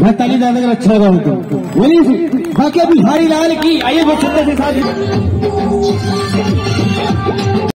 मैं ताली ज्यादा अगर अच्छा लगा उनको बोलिए। बाकी बिहारी लाल की आइए बहुत सुंदर से साथ